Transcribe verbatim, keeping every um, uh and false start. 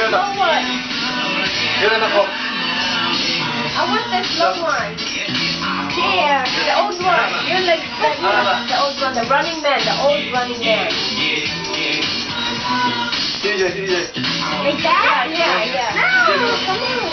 You're the slow one. You're the cook. I want the slow one. Here, the old one. You're like the, the old one, the running man, the old running man. D J, D J. Like that? Yeah, yeah. No, come on.